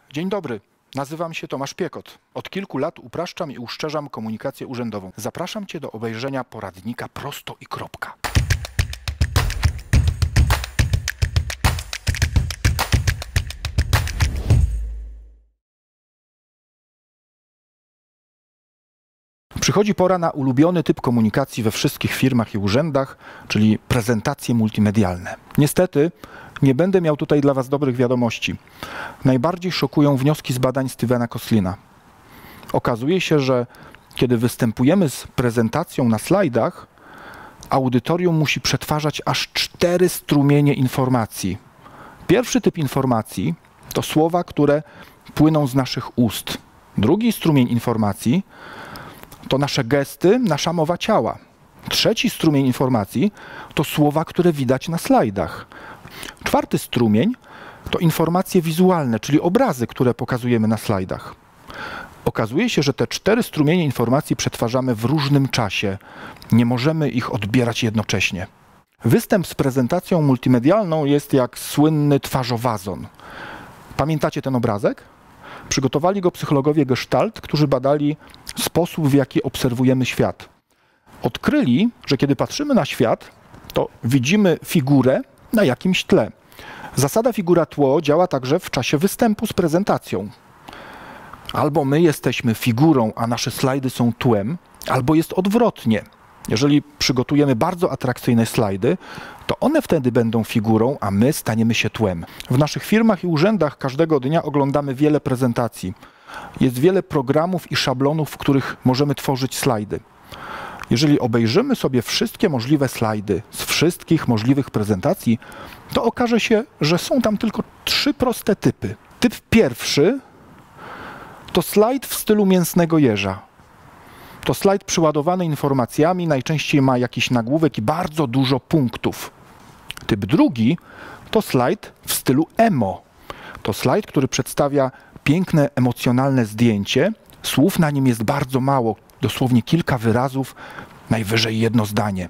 Dzień dobry, nazywam się Tomasz Piekot. Od kilku lat upraszczam i uszczerzam komunikację urzędową. Zapraszam Cię do obejrzenia poradnika Prosto i Kropka. Przychodzi pora na ulubiony typ komunikacji we wszystkich firmach i urzędach, czyli prezentacje multimedialne. Niestety nie będę miał tutaj dla Was dobrych wiadomości. Najbardziej szokują wnioski z badań Stevena Koslina. Okazuje się, że kiedy występujemy z prezentacją na slajdach, audytorium musi przetwarzać aż 4 strumienie informacji. Pierwszy typ informacji to słowa, które płyną z naszych ust. Drugi strumień informacji to nasze gesty, nasza mowa ciała. Trzeci strumień informacji to słowa, które widać na slajdach. Czwarty strumień to informacje wizualne, czyli obrazy, które pokazujemy na slajdach. Okazuje się, że te 4 strumienie informacji przetwarzamy w różnym czasie. Nie możemy ich odbierać jednocześnie. Występ z prezentacją multimedialną jest jak słynny twarzowazon. Pamiętacie ten obrazek? Przygotowali go psychologowie Gestalt, którzy badali sposób, w jaki obserwujemy świat. Odkryli, że kiedy patrzymy na świat, to widzimy figurę na jakimś tle. Zasada figura-tło działa także w czasie występu z prezentacją. Albo my jesteśmy figurą, a nasze slajdy są tłem, albo jest odwrotnie. Jeżeli przygotujemy bardzo atrakcyjne slajdy, to one wtedy będą figurą, a my staniemy się tłem. W naszych firmach i urzędach każdego dnia oglądamy wiele prezentacji. Jest wiele programów i szablonów, w których możemy tworzyć slajdy. Jeżeli obejrzymy sobie wszystkie możliwe slajdy z wszystkich możliwych prezentacji, to okaże się, że są tam tylko 3 proste typy. Typ pierwszy to slajd w stylu mięsnego jeża. To slajd przyładowany informacjami, najczęściej ma jakiś nagłówek i bardzo dużo punktów. Typ drugi to slajd w stylu emo. To slajd, który przedstawia piękne, emocjonalne zdjęcie. Słów na nim jest bardzo mało, dosłownie kilka wyrazów, najwyżej jedno zdanie.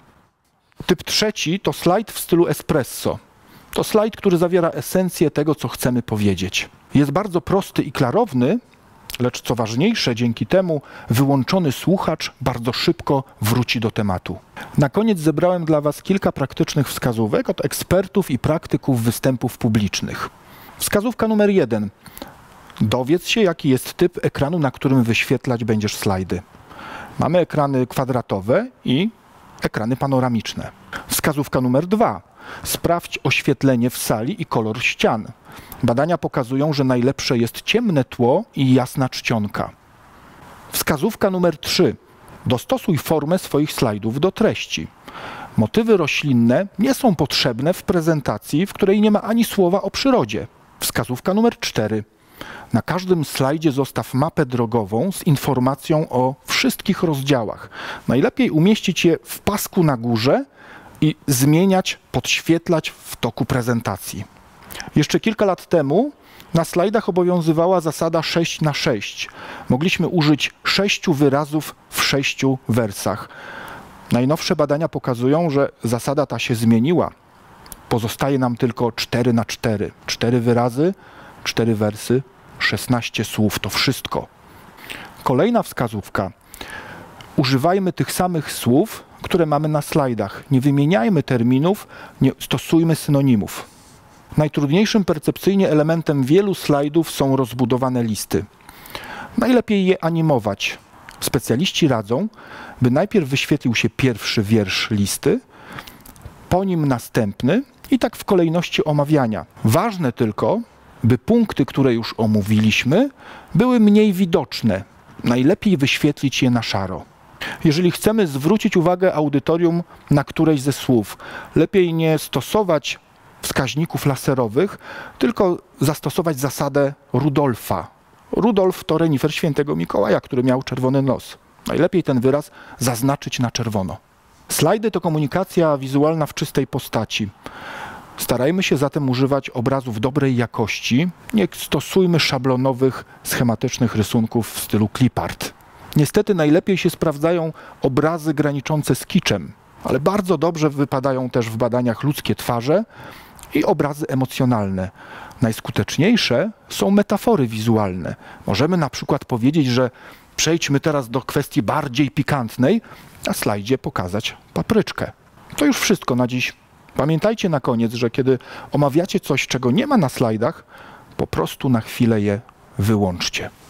Typ trzeci to slajd w stylu espresso. To slajd, który zawiera esencję tego, co chcemy powiedzieć. Jest bardzo prosty i klarowny, lecz co ważniejsze, dzięki temu wyłączony słuchacz bardzo szybko wróci do tematu. Na koniec zebrałem dla Was kilka praktycznych wskazówek od ekspertów i praktyków występów publicznych. Wskazówka numer 1. Dowiedz się, jaki jest typ ekranu, na którym wyświetlać będziesz slajdy. Mamy ekrany kwadratowe i ekrany panoramiczne. Wskazówka numer 2. Sprawdź oświetlenie w sali i kolor ścian. Badania pokazują, że najlepsze jest ciemne tło i jasna czcionka. Wskazówka numer 3. Dostosuj formę swoich slajdów do treści. Motywy roślinne nie są potrzebne w prezentacji, w której nie ma ani słowa o przyrodzie. Wskazówka numer 4. Na każdym slajdzie zostaw mapę drogową z informacją o wszystkich rozdziałach. Najlepiej umieścić je w pasku na górze i zmieniać, podświetlać w toku prezentacji. Jeszcze kilka lat temu na slajdach obowiązywała zasada 6×6. Mogliśmy użyć 6 wyrazów w 6 wersach. Najnowsze badania pokazują, że zasada ta się zmieniła. Pozostaje nam tylko 4×4. 4 wyrazy, 4 wersy, 16 słów. To wszystko. Kolejna wskazówka. Używajmy tych samych słów, które mamy na slajdach. Nie wymieniajmy terminów, nie stosujmy synonimów. Najtrudniejszym percepcyjnie elementem wielu slajdów są rozbudowane listy. Najlepiej je animować. Specjaliści radzą, by najpierw wyświetlił się pierwszy wiersz listy, po nim następny i tak w kolejności omawiania. Ważne tylko, by punkty, które już omówiliśmy, były mniej widoczne. Najlepiej wyświetlić je na szaro. Jeżeli chcemy zwrócić uwagę audytorium na któreś ze słów, lepiej nie stosować wskaźników laserowych, tylko zastosować zasadę Rudolfa. Rudolf to renifer świętego Mikołaja, który miał czerwony nos. Najlepiej ten wyraz zaznaczyć na czerwono. Slajdy to komunikacja wizualna w czystej postaci. Starajmy się zatem używać obrazów dobrej jakości. Nie stosujmy szablonowych, schematycznych rysunków w stylu clipart. Niestety najlepiej się sprawdzają obrazy graniczące z kiczem, ale bardzo dobrze wypadają też w badaniach ludzkie twarze i obrazy emocjonalne. Najskuteczniejsze są metafory wizualne. Możemy na przykład powiedzieć, że przejdźmy teraz do kwestii bardziej pikantnej, na slajdzie pokazać papryczkę. To już wszystko na dziś. Pamiętajcie na koniec, że kiedy omawiacie coś, czego nie ma na slajdach, po prostu na chwilę je wyłączcie.